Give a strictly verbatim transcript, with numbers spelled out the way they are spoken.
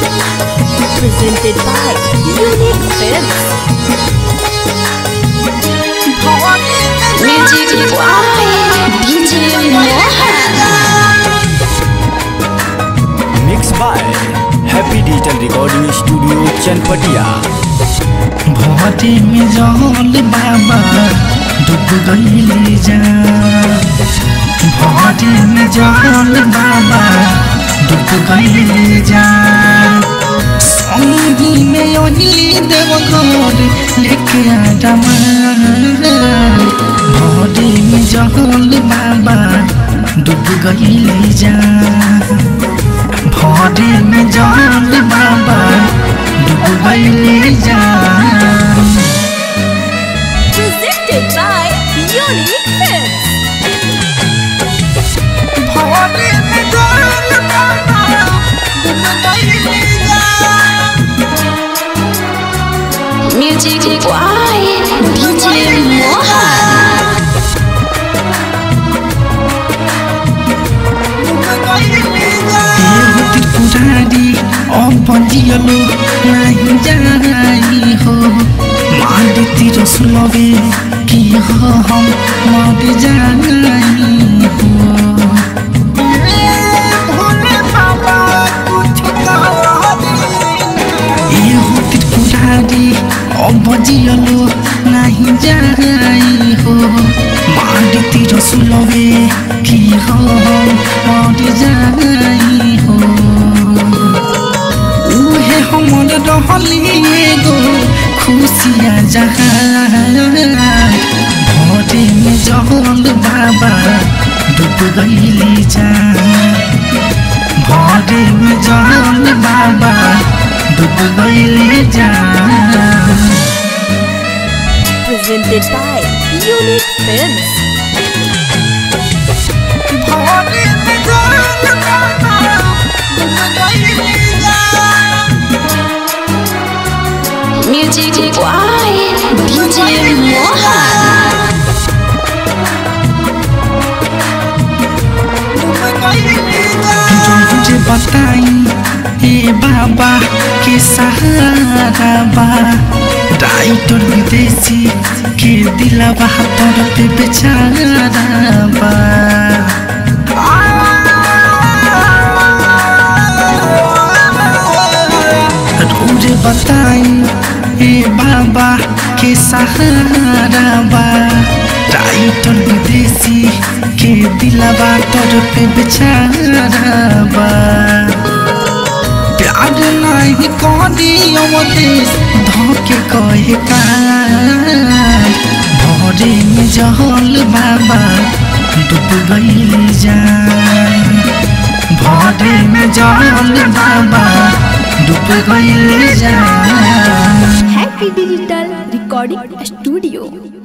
Presented by Unique Films. Music by D J Mohan. Mixed by Happy Digital Recording Studio Chanpatia. भौती में जौल बाबा डूब गई जा भौती में जौल बाबा डूब गई जा संगी में ओनी देव घर लेके आजा भौती में जौल बाबा डूब गई जा भौती में जौल बाबा डूब गई जा Presented by Unique Films. Music by D J Mohan. पुरानी और बंजियलो नहीं जाई हो मार तीर सुलवे कि हो हम मर जाई हो ये होती पुरानी और बंजियलो नहीं जाई हो मार तीर सुलवे कि हो हम मर जाई हो हमर रहली गो खुशिया जहां भोरे में जहल बाबा डूब गईली जा भोरे में जहल बाबा डूब गईली जा Presented by Unique Films. भोरे में जहल बाबा डूब गईली जा Music by D J Mohan. जो मुझे बताई ए बाबा के सहारा बा राइटर विदेशी के दिलवा पर पे बेचारा बा मुझे बताई ए बाबा के सहारा बा राइटर विदेशी के दिलवा तर पे बेचारा बा प्यार नहीं करी अवदेश धोके कहे का भोरे में जहल बाबा डूब गई जा भोरे में जहल बाबा डूब गई जा Happy Digital Recording Studio.